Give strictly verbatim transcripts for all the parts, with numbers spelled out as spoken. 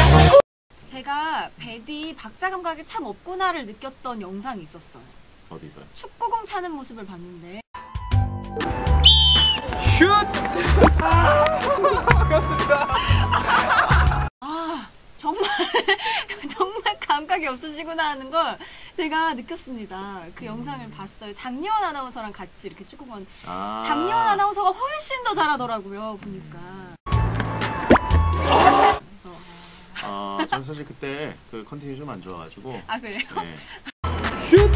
제가 배디 박자 감각이 참 없구나를 느꼈던 영상이 있었어요. 어디가? 축구공 차는 모습을 봤는데. 슛! 아 정말 정말 감각이 없으시구나 하는 걸 제가 느꼈습니다. 그 음. 영상을 봤어요. 장리원 아나운서랑 같이 이렇게 축구공. 아 장리원 아나운서가 훨씬 더 잘하더라고요. 보니까. 아, 저는 사실 그때 그 컨디션이 좀 안 좋아가지고. 아 그래요? 네. 슛!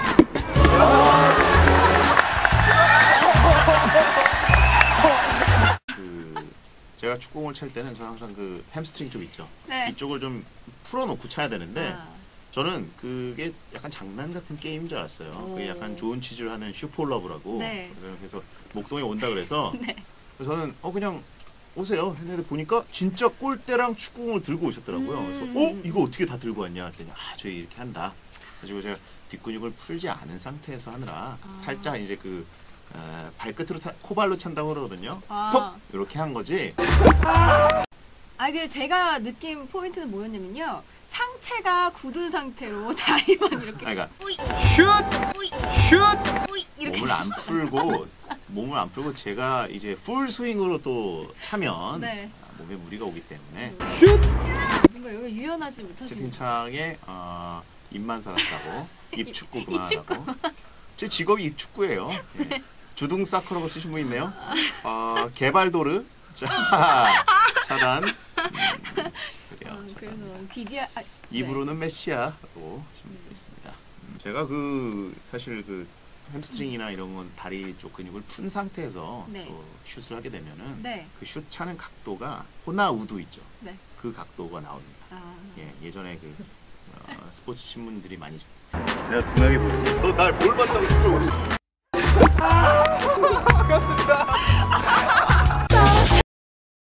그 제가 축구공을 찰 때는 저는 항상 그 햄스트링 쪽 있죠. 네. 이쪽을 좀 풀어놓고 차야 되는데 아. 저는 그게 약간 장난 같은 게임인 줄 알았어요. 그게 약간 좋은 취지를 하는 슈퍼러브라고. 네. 그래서 목동에 온다 그래서 네. 그래서 저는 어 그냥 오세요 했는데 보니까 진짜 골대랑 축구공을 들고 오셨더라고요. 음. 그래서 어 이거 어떻게 다 들고 왔냐 했더니 아 저희 이렇게 한다. 그래서 제가 뒷근육을 풀지 않은 상태에서 하느라 아. 살짝 이제 그 어, 발끝으로 타, 코발로 찬다고 그러거든요. 아. 톡 이렇게 한 거지. 아 근데 제가 느낀 포인트는 뭐였냐면요. 상체가 굳은 상태로 다리만 이렇게 그러니까 슛! 슛! 이렇게 몸을 안 풀고 몸을 안 풀고 제가 이제 풀 스윙으로 또 차면 네. 몸에 무리가 오기 때문에 슛! 뭔가 여기 유연하지 못하시는 채팅창에 어, 입만 살았다고 입축구 입- 그만하라고. 제 직업이 입축구예요. 예. 주둥 사커라고 쓰신 분 있네요. 어, 개발도르 자 차단. 음, 그래요. 어, 그래서 디디아 아, 입으로는 메시아라고 하시면 있습니다. 음, 제가 그 사실 그 햄스트링이나 이런 건 다리 쪽 근육을 푼 상태에서 네. 또 슛을 하게 되면은 네. 그 슛 차는 각도가 호나 우두 있죠. 네. 그 각도가 나옵니다. 아. 예, 예전에 그 어, 스포츠 신문들이 많이 내가 둔하게 보이니? 너 날 뭘 봤다고 싶어?